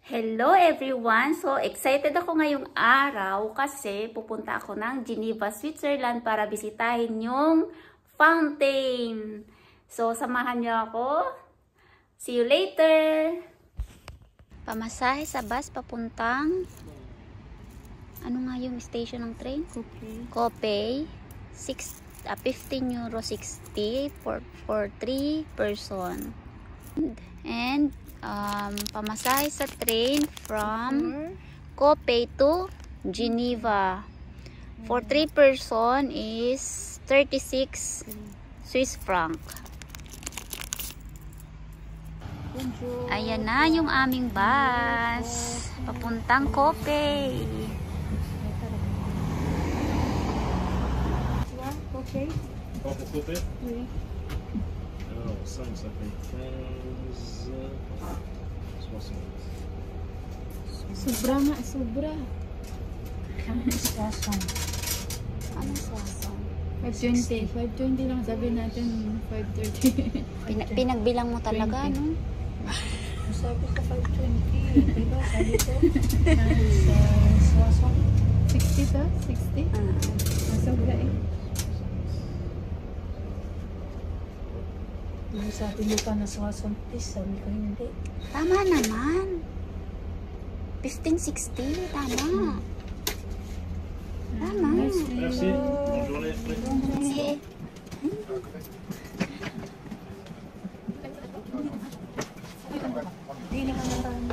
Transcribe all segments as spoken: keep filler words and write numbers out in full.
Hello everyone! So excited ako ngayong araw kasi pupunta ako ng Geneva, Switzerland para bisitahin yung fountain. So samahan niyo ako. See you later! Pamasahe sa bus papuntang ano nga yung station ng train? Okay. Kopei. six, uh, fifteen euro sixty for, for three person. And um, pamasahe sa train from Kopei to Geneva. For three person is thirty-six Swiss franc. Ayan na yung aming bus. Papuntang Kopei. Okay. Encore pour couper? Oui. Alors, cinq, ça fait quinze, soixante. Sobra nga, sobra. Anong sasang? five twenty. five twenty lang, sabi natin five thirty. Pina pinagbilang mo talaga, no? Sabi ko five twenty. Diba? Sabi ko. sixty to? sixty? Uh, Sobra eh. Sabi mo pa na swasampis. Sabi ko hindi. tama naman. fifteen sixty. Tama. Tama. Merci, bonne journée. Kasi, Hindi naman marami.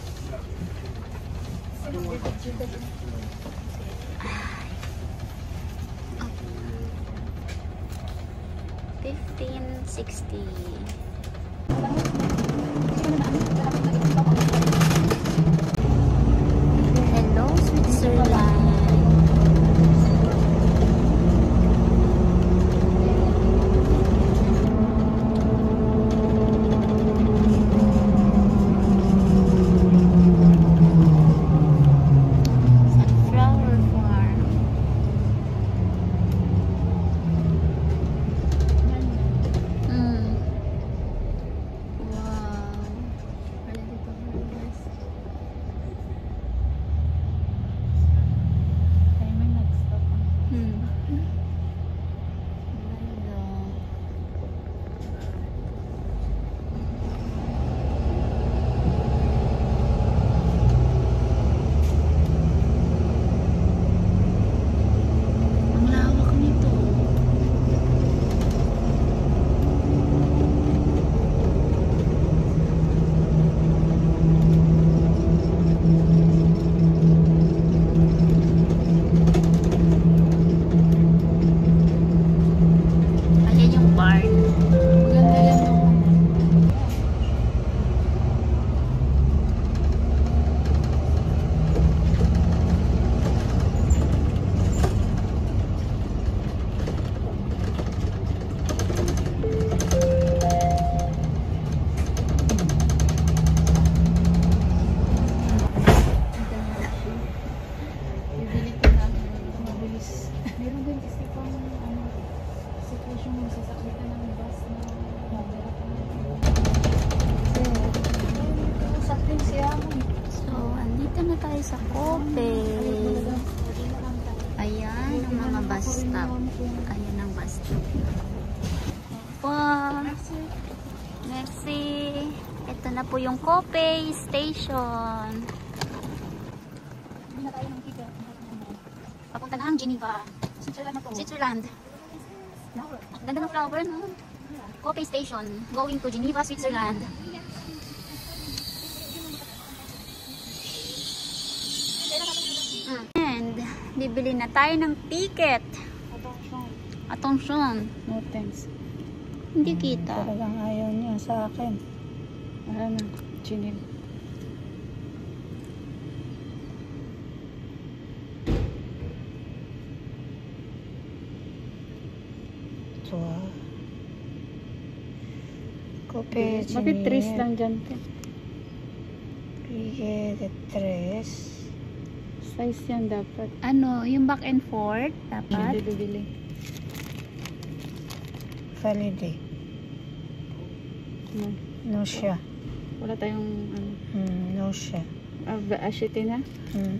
fifteen sixty. Hello, Switzerland. Sunflower farm. Mm. Wow. Ay, may nag-stop. Hmm. Ganda. Ang lawak nito. Ayan yung park. Maganda yan yung bibili ko na mabilis. Meron din kasi pang ano, sitwasyon mo sasakitan ng bus na mabirat na. Sakting siya mo. So, andito na tayo sa Kopei. Ayan ang mga bus stop. Ayan ang bus stop. Wow! Merci! Ito na po yung Kopei Station. Hindi na tayo ng ticket. Papunta na ang Geneva. Switzerland na to. Switzerland. Ang ganda ng flower, no? Kopei Station. Going to Geneva, Switzerland. Mm. And, bibili na tayo ng ticket. Attention. No thanks. Hindi kita. Talagang ayaw niya sa akin. Ano na? Chinil. So, Kope, Bakit tres lang dyan? Pige de tres. Size yan dapat. Ano, yung back and forth, Hindi dapat. bibili. Valide. No. No siya. Wala tayong ano. Hmm, no siya. Ah, ba, ashite na? Hmm.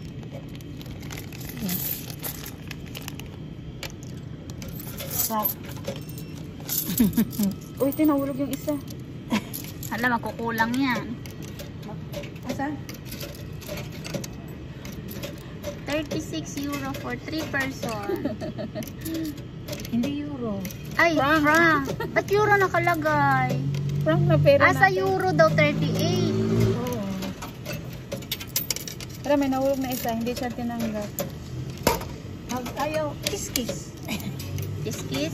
Uy, tinahulog yung isa. Hala, makukulang yan. Asan? thirty-six euro for three person. Hindi euro. Ay, franc. Ba't euro nakalagay? Frank na pera Ah, sa natin. euro daw thirty-eight. Oo. Pero may nahulog na isa, hindi siya tinanggap. Pag ayaw, kiss-kiss. Kiss-kiss.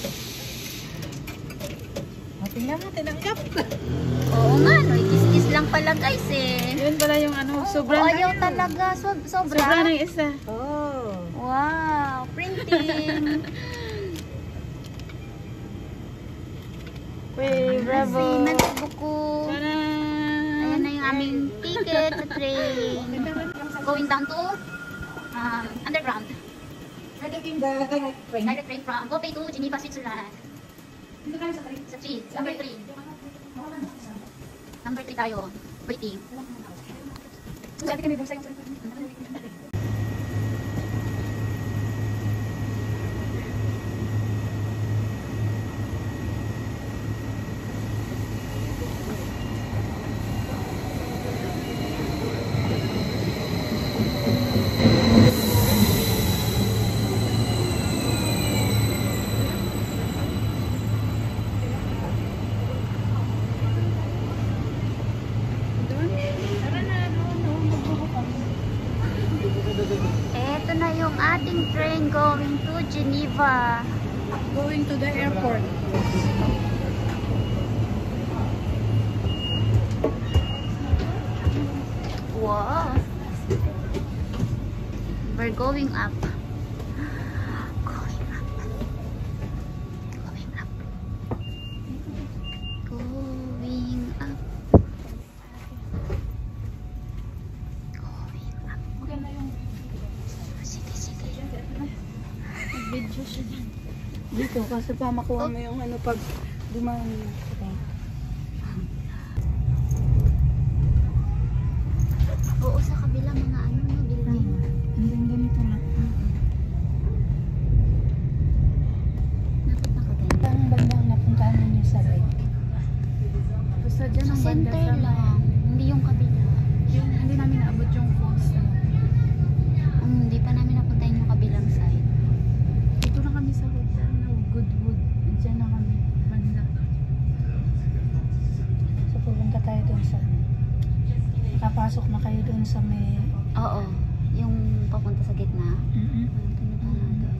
O, tingnan mo, tinanggap. Oo nga, no. Kiss-kiss lang pala guys eh. Yun pala yung ano, Oh, sobrang ayaw talaga. So, sobra. Sobra ng isa. Oh. Wow, printing. Uy, bravo. Merci, merci beaucoup. Sana. Ayan na yung aming ticket sa train. Going down to um, underground. Nagiging the direct train. Direct train from Gopay to Geneva, Switzerland. Sa three, number three. Number three tayo. Waiting. Sabi kami doon sa'yo. Eto na yung ating train going to Geneva. Going to the airport. Wow. We're going up. Going up. Going up. Going up. Going up. Maganda yung Sige, sige. video siya dyan. Dito, kasi pa makuha mo yung ano pag dumaan na. Oo, sa kabila mga ano na building. Hanggang ganito na. Dapat nakaganyan. Ang bandang napuntahan ninyo sa right. Basta dyan Sa ang banda center sa lang. Hindi yung kabila. Yung hindi namin naabot yung falls. Um, hindi pa namin napuntahin yung kabilang side. Dito na kami sa hotel na Goodwood. Diyan na kami. Banda. So, pupunta tayo doon sa... Kapasok na kayo doon sa may... Oo. Yung papunta sa gitna. Mm-mm. Punta na doon.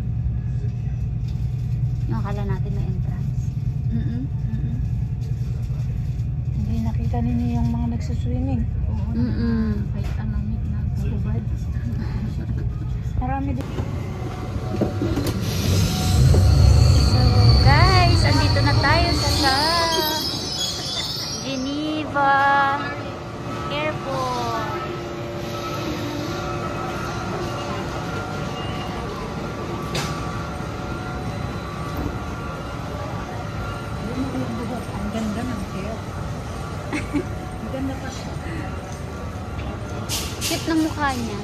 Yung akala natin may entrance. Mm-mm. Hindi nakita ninyo yung mga nagsuswimming. Oo. Mm-mm. Kahit ang lamig na gubad. Marami din. So guys, andito na tayo sa Geneva Airport. Ang ganda ng hair. Ang ganda pa siya. Cute ng mukha niya.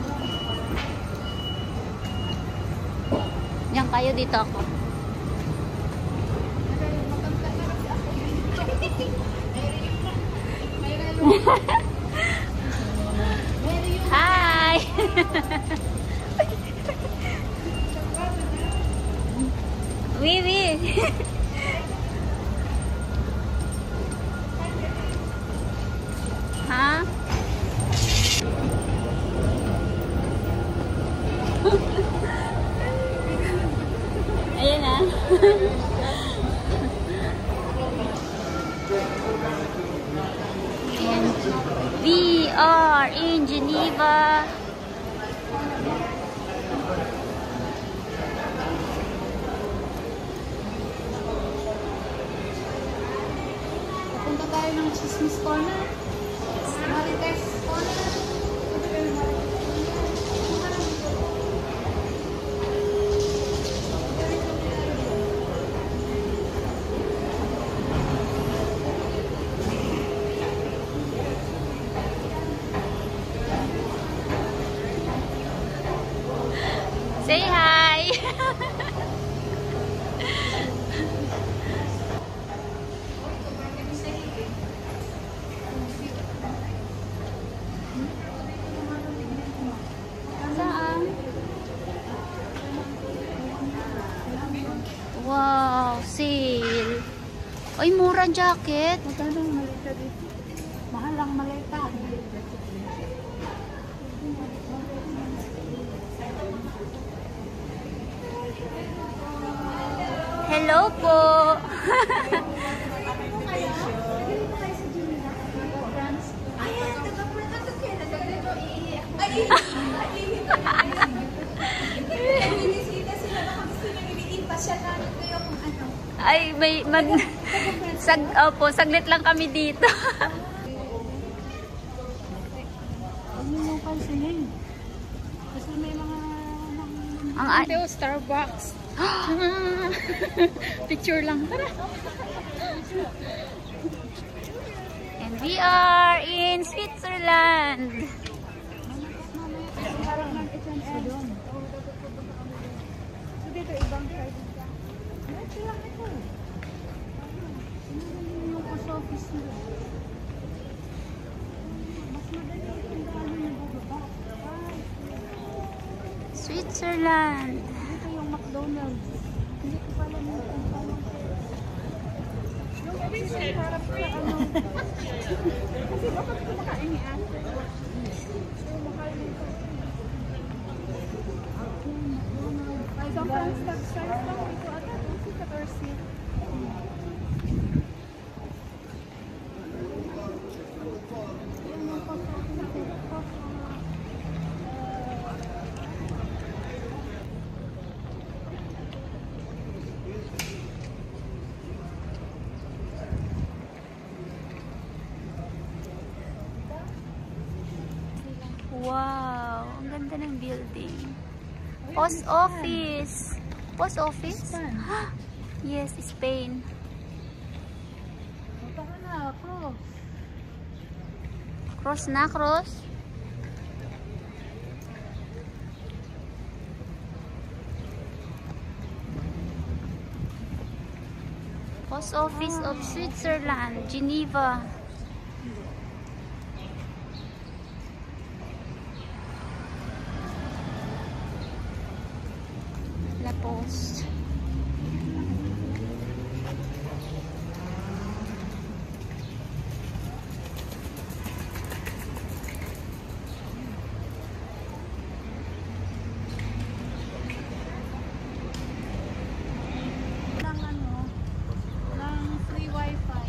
Diyan kayo, dito ako. Hi! Oui, oui. Ha? Ayan ah. Ayan. We are in Geneva. Punta tayo ng Chismis Corner. Marites Corner. sale. Ay, mura jacket. Magkano ang malita dito? Mahal ang malita. Hello po. Ay, may mag sag opo, saglit lang kami dito. Huwag niyo mo pansinin. Kasi may mga... Ang Ito, Starbucks. Picture lang. Tara. And we are in Switzerland. So doon. So dito, ibang card. Ito lang ito. Sinagaling yung post office nila. Mas madali yung daan yung bababa. Switzerland. Dito yung McDonald's. Hindi ko pala nyo kung paano. Yung office ay harap sa ano. Kasi bakit kumakain ni ate? So, mahal dito. Ay, so, friends, nag-start lang dito ata. Si fourteen. Wow, ang ganda ng building. Post office. Post office? Saan? Yes, Spain. Punta ka na, cross. Cross na, cross. Post Office of Switzerland, Geneva. La Poste. Ng ano, ng free wifi.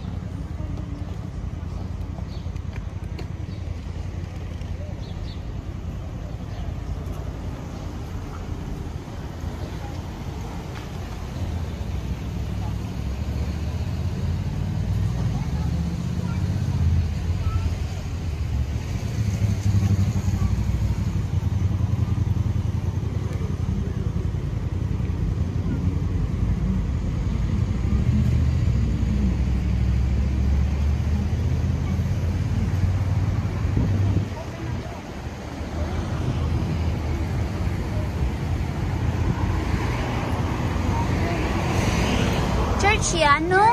Church yan, no?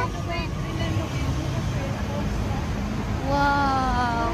Wow.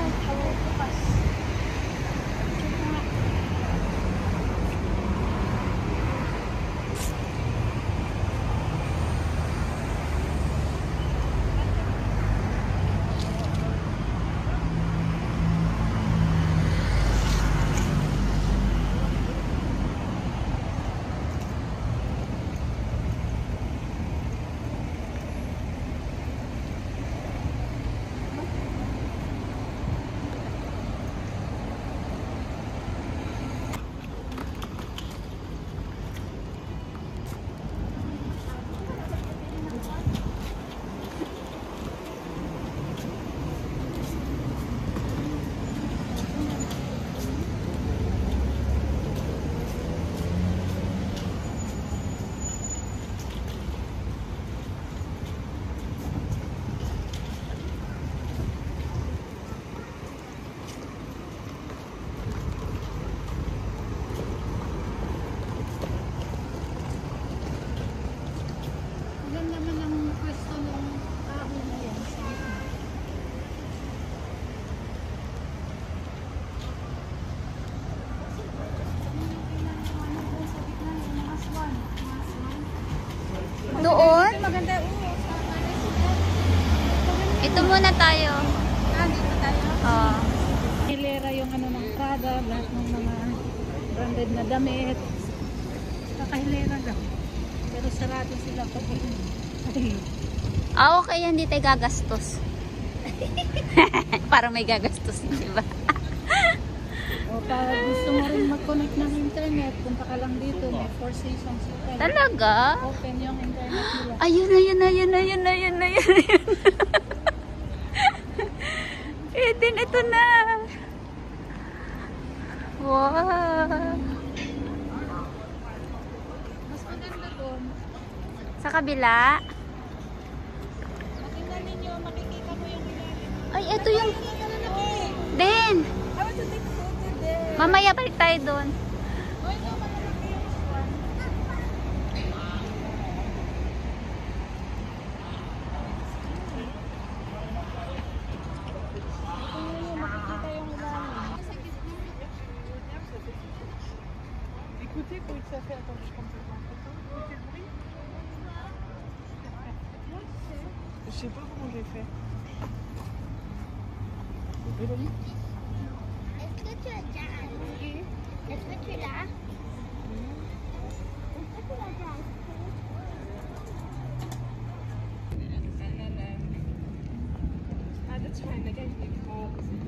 Ito muna tayo. Ah, dito tayo. Oh. Hilera yung ano ng Prada, lahat ng mga branded na damit. Kakahilera lang. Pero sarado sila pag ay. Ah, okay. Hindi tayo gagastos. Parang may gagastos, di ba? O pag gusto mo rin mag-connect ng internet, punta ka lang dito. May four seasons hotel. Talaga? Open yung internet nila. Ayun, ayun, ayun, ayun, ayun, ayun, ayun. Eden, ito na. Wow. Mas maganda doon. Sa kabila. Makita ninyo, makikita mo yung ilalim. Ay, ito yung... Den! I want to take a photo there. Mamaya balik tayo doon. Oy, no, malalaki yung swan. Ito yung makikita yung ilalim. Écoutez, pour que ça fait, attends, je prends cette photo. Écoutez le bruit. Je sais pas comment j'ai fait. Véronique? Est-ce que tu as déjà acheté? Est-ce que tu l'as? Est-ce que tu l'as déjà acheté? Ah, that's fine. Nagay ko.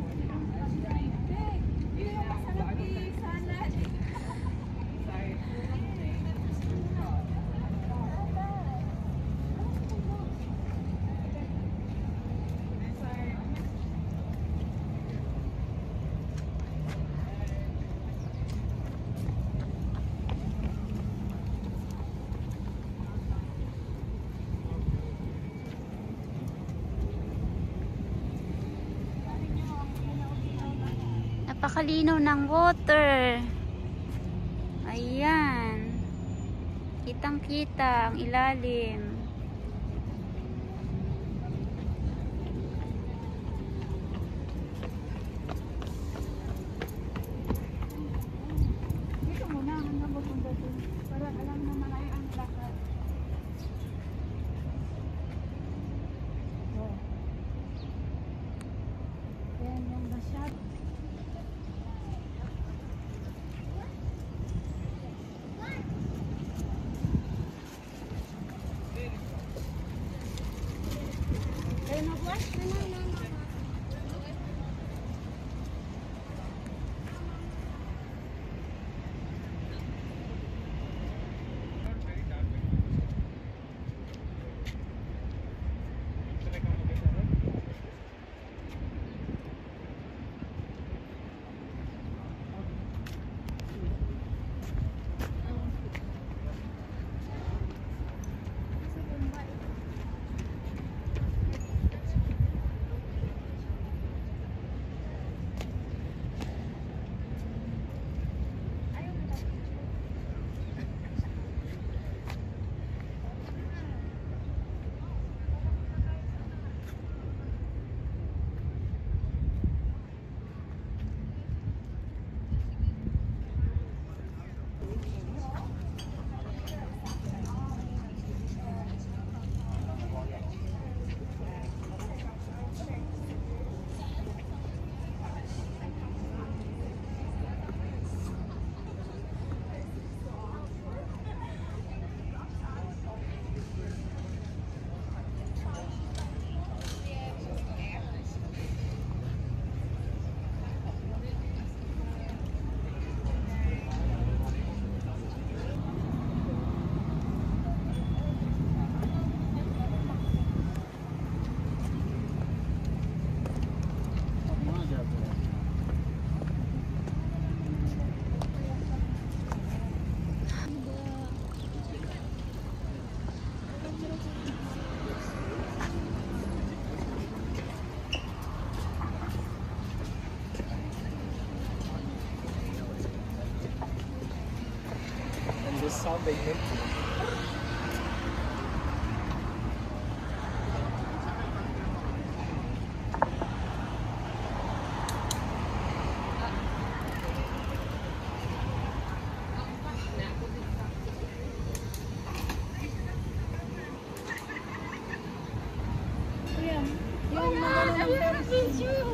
Yun yung masarap ni salad. Sorry. Napakalinaw ng water. Ayan. Kitang-kita ang ilalim. Dito muna, hanggang mapunta dun. Para alam na malay ang lakad. Yan yung masyad. Kayo mag-wash? No, no, no, no. And this sound they make. Kuya, yung yung nagano ng Ferris wheel.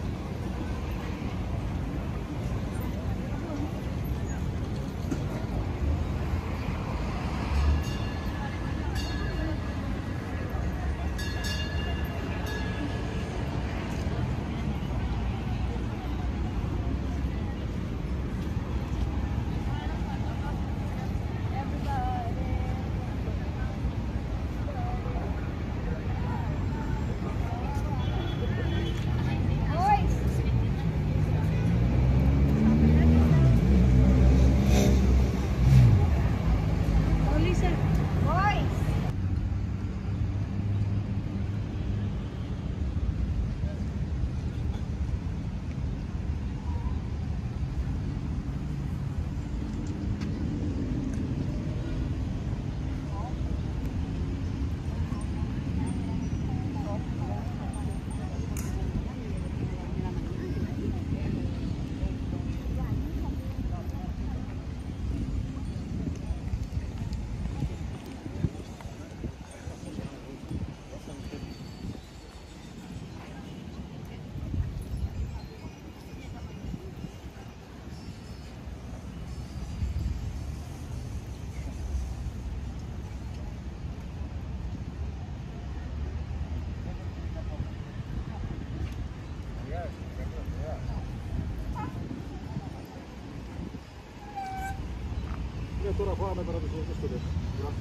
Tora qua met de foto's voor dit.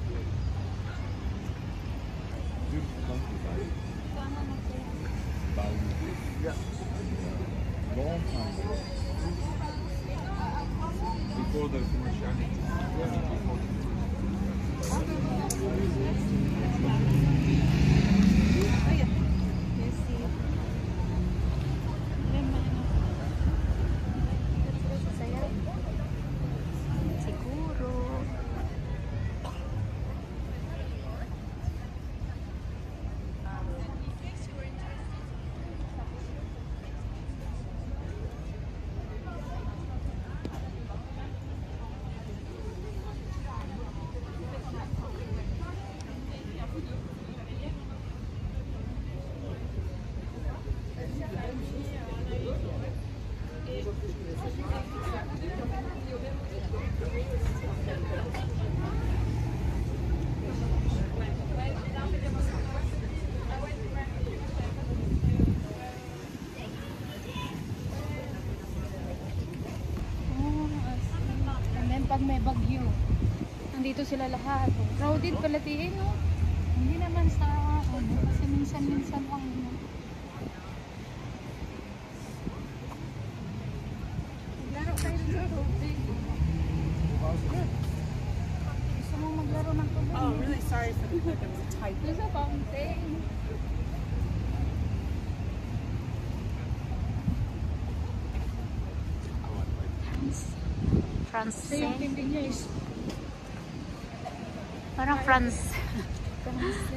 Ja. Long time. Before the commerciality. Pag may bagyo, nandito sila lahat. Crowded pala tiin, no? Hindi naman sa ano, kasi minsan-minsan lang. No? Maglaro tayo sa tubig. Gusto mo maglaro ng tubig? Oh, really sorry for the hype. There's a fountain. France. Ito yung tindi niya is Parang France. France.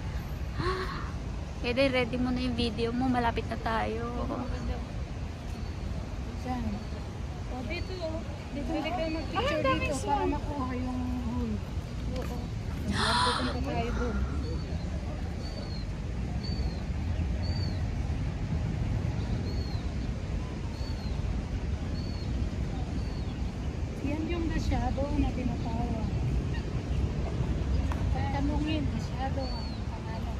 Kaya ready mo na yung video mo. Malapit na tayo. Diyan. O, dito, oh. Dito ulit kayo mag-picture dito para makuha yung hole. Oo. Pupunta tayo doon. Yan yung the shadow na tinatawag. Pagtanungin, the shadow ang pangalan.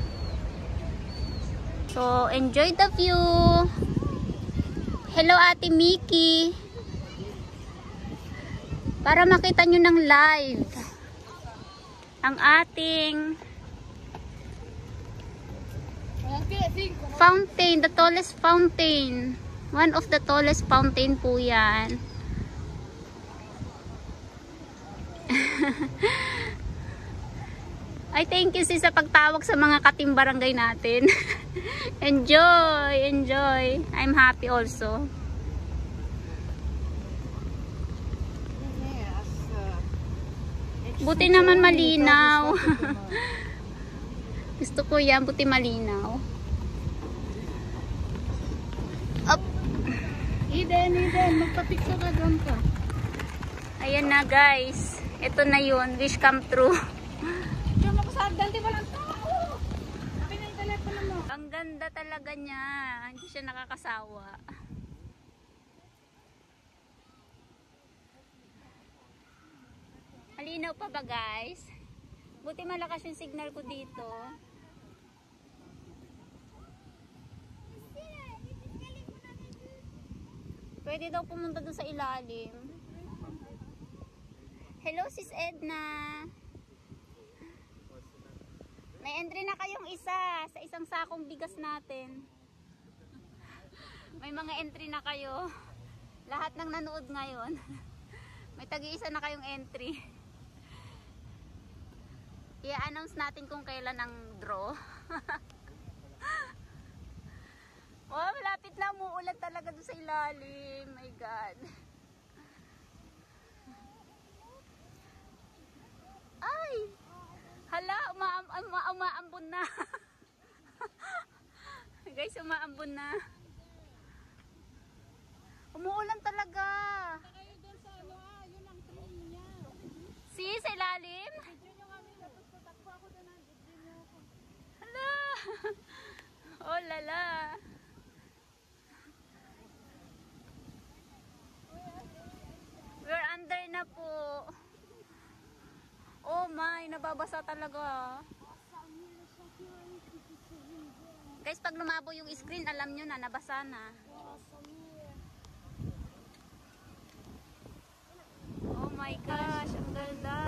So, enjoy the view. Hello, Ate Mickey. Para makita nyo ng live ang ating fountain, the tallest fountain. One of the tallest fountain po yan. Ay, thank you sis sa pagtawag sa mga katimbarangay natin. Enjoy, enjoy. I'm happy also. Buti naman malinaw. Gusto ko yan, buti malinaw. Up. Eden, Eden, magpa-picture ka doon ka. Ayan na guys. Ito na yun. Wish come true. Diyan mo ko sa agdan, di ba lang tao? Sabi ng telepono mo. Ang ganda talaga niya. Hindi siya nakakasawa. Malinaw pa ba guys? Buti malakas yung signal ko dito. Pwede daw pumunta doon sa ilalim. Hello sis Edna. May entry na kayong isa sa isang sakong bigas natin. May mga entry na kayo. Lahat ng nanood ngayon. May tagi-isa na kayong entry. I-announce natin kung kailan ang draw. Oh, malapit na, umuulan talaga doon sa ilalim. My God. Ay! Hala, umaam uma umaambon na. Guys, umaambon na. Umuulan talaga. Kayo doon sa ano ah, yun ang train niya. Si, sa ilalim? Video nyo kami, tapos tatakbo ako doon ang video nyo ako. Hala! Oh, lala. We're under na po. Oh my, nababasa talaga. Guys, pag lumabo yung screen, alam nyo na, nabasa na. Oh my gosh, ang ganda.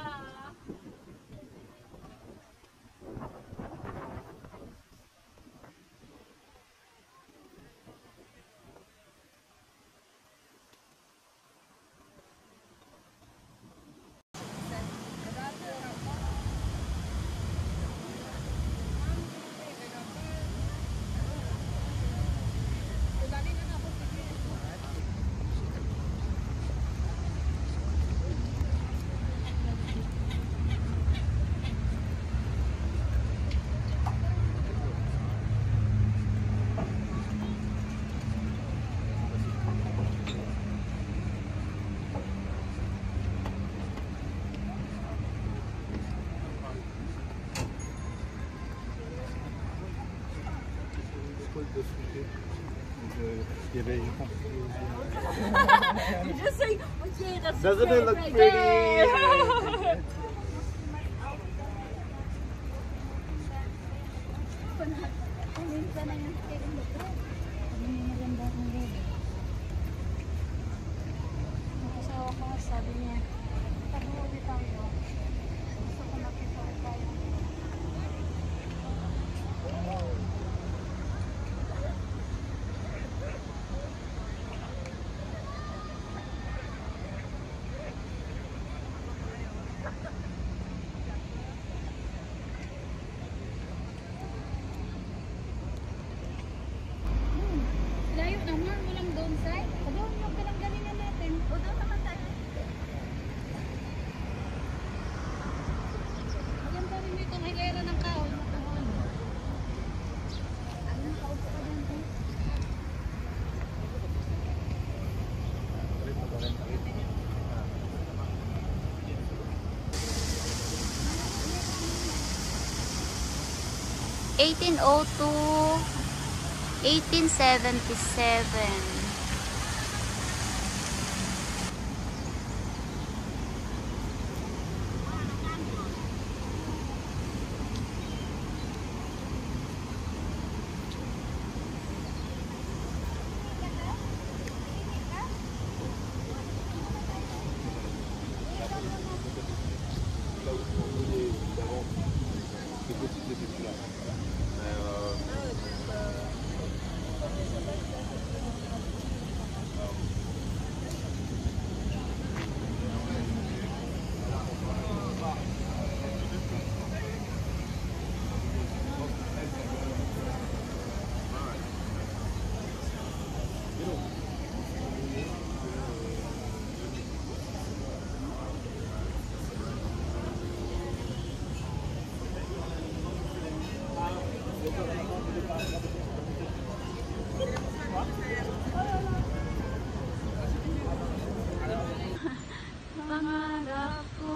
Just say, okay, that's Doesn't it look right pretty? there. Nakasawa ko, sabi niya, tabi-uwi tayo. Gusto ko makita tayo. Layo naman, walang downside. Doon yung pinanggalingan natin. O doon naman tayo. Maganda rin dito ang hilera ng kahoy. Ayun, kaupo ka dyan. Eh. eighteen oh two, eighteen seventy-seven. Pangarap ko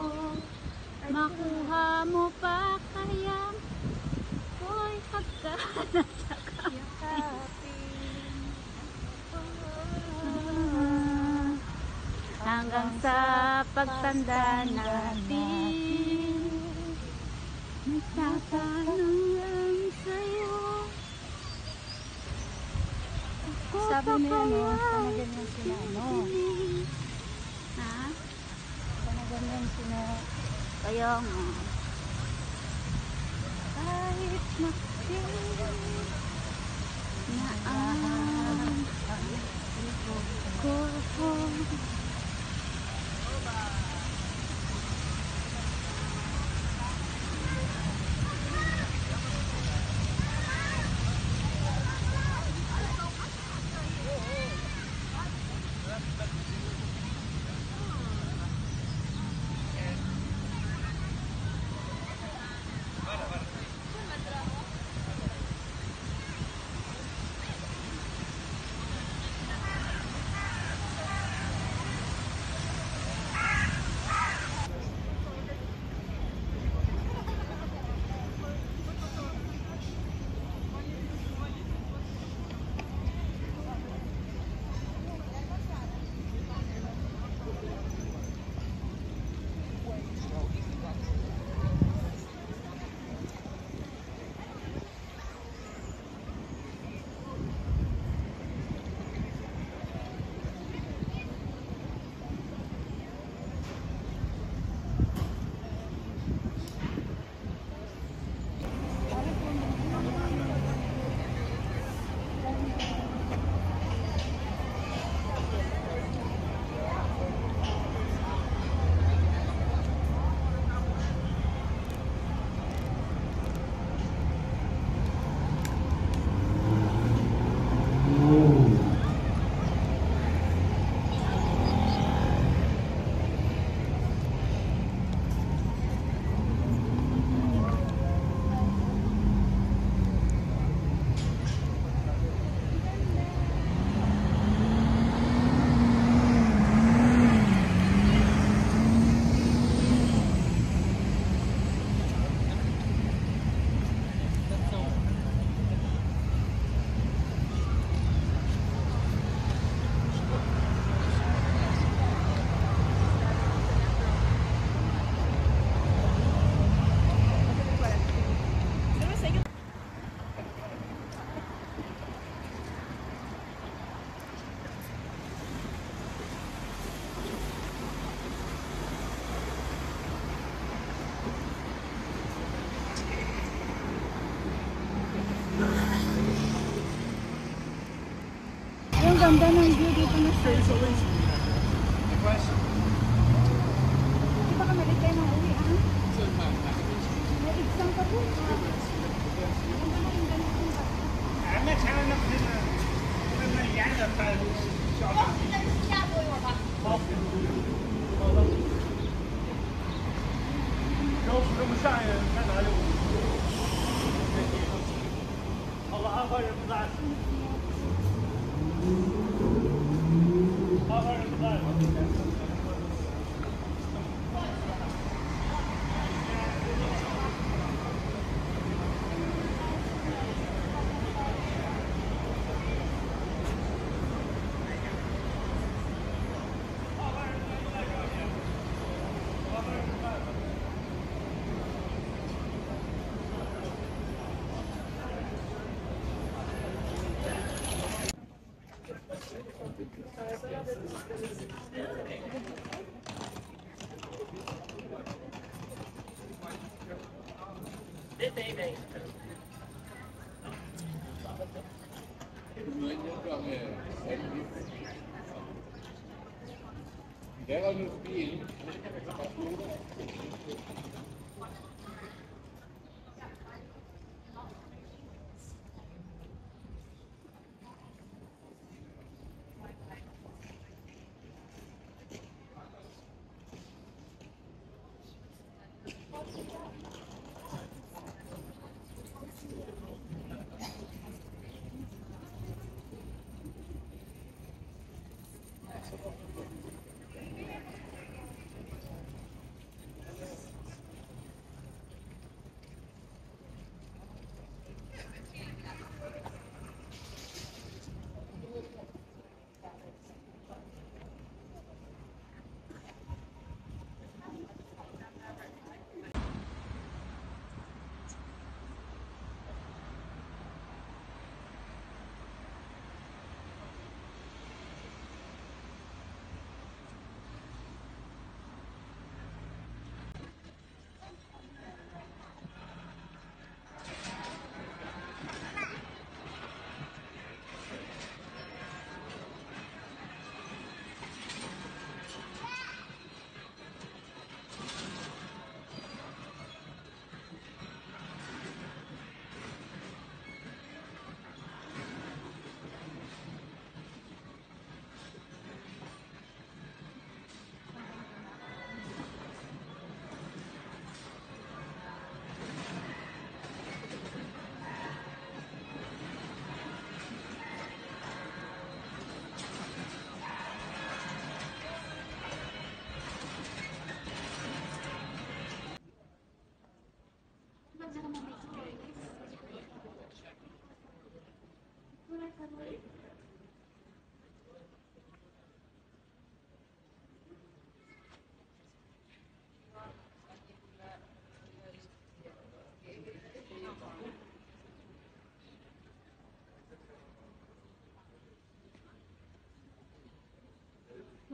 makuha mo pa kaya ko'y pagkalat pagtanda natin, nagtatanong lang sa'yo. Sabi niya, no, sana ganyan sila, no? Ha? Sana ganyan sila. Kaya nga. Kahit makin Na ang ko ko. Ang ganda ng view dito na sir. Di ba ka malit kayo mga uwi, ah? May exam pa po. Era no filho.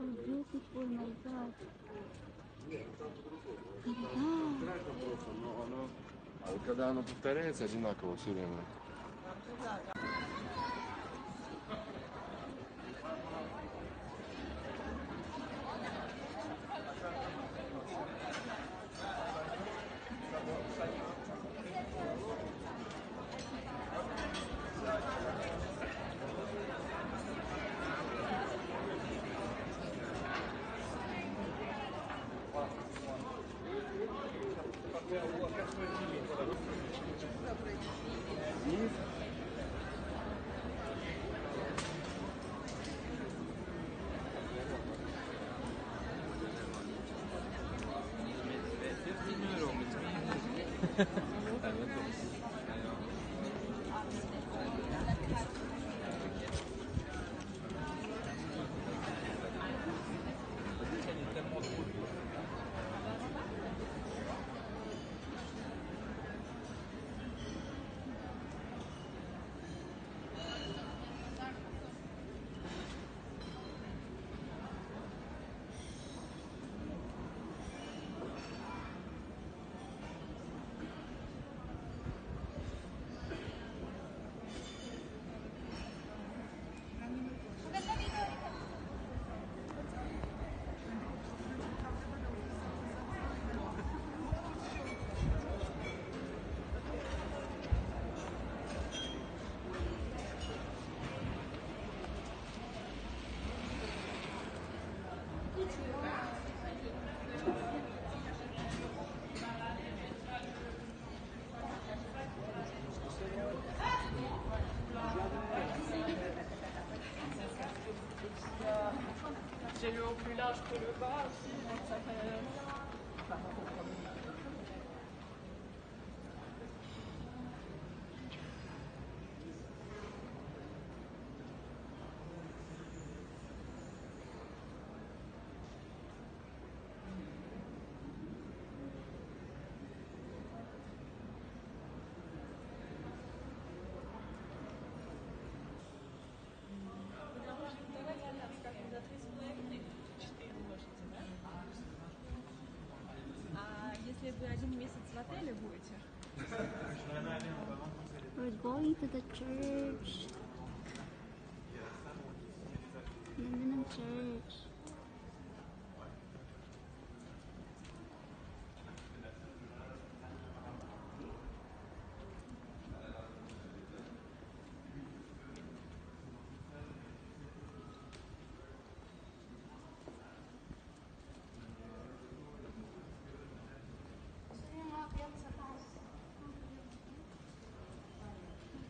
beautiful, my God. Страшно просто, но оно... А вот когда оно повторяется одинаково все время. J'ai le haut plus large que le bas aussi, donc ça fait... А если вы один месяц в отеле будете? We're going to the church. Ganda ng church.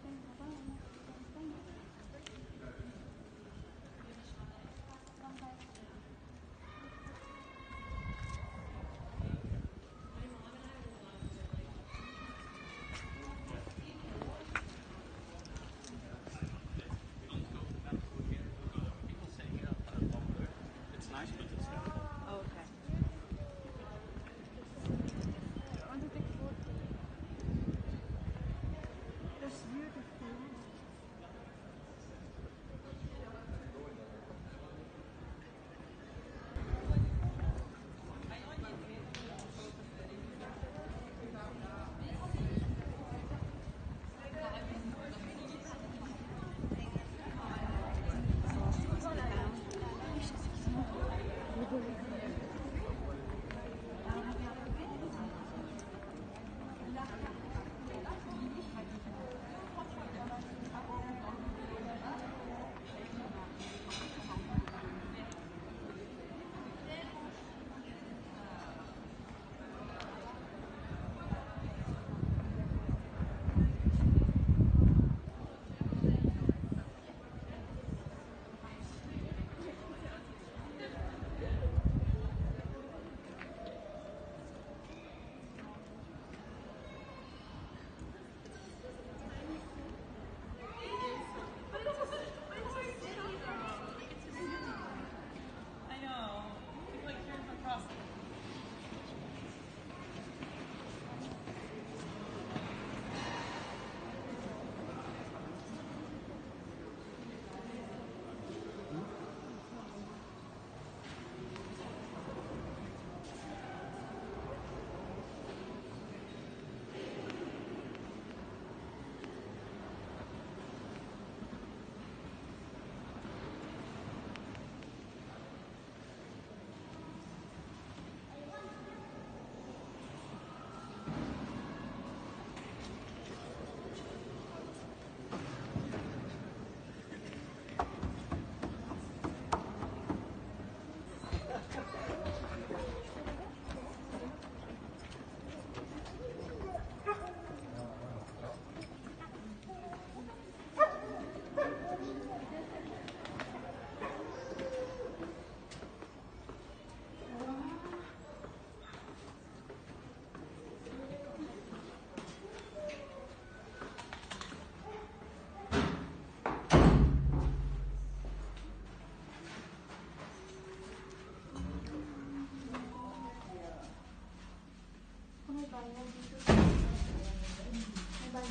Bye.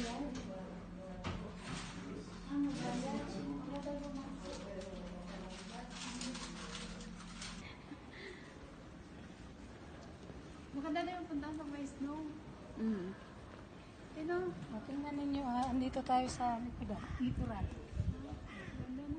Maganda na yung punta sa may snow. Mm. Ito. O, tingnan ninyo ha, andito tayo sa likuran. Ganda na.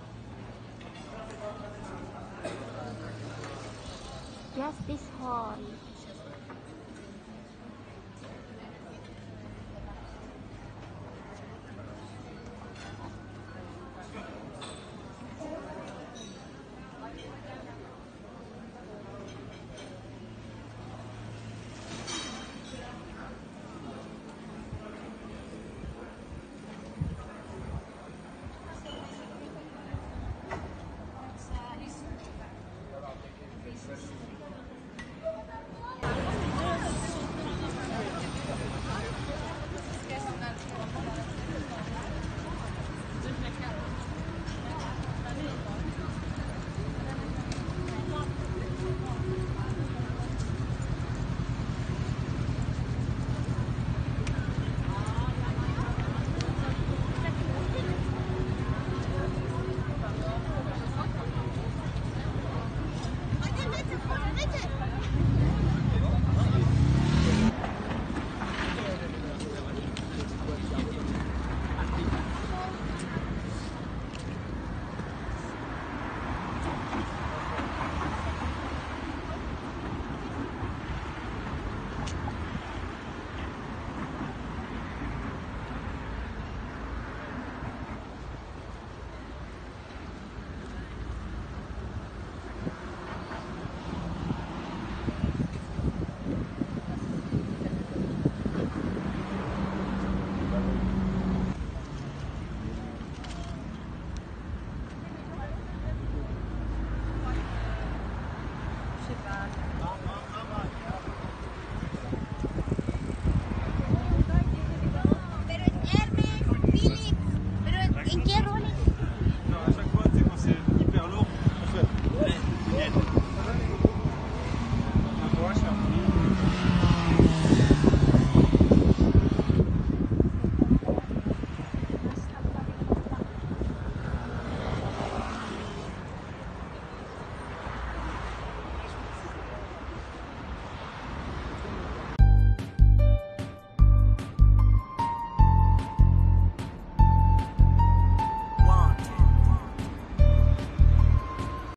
Justice Hall.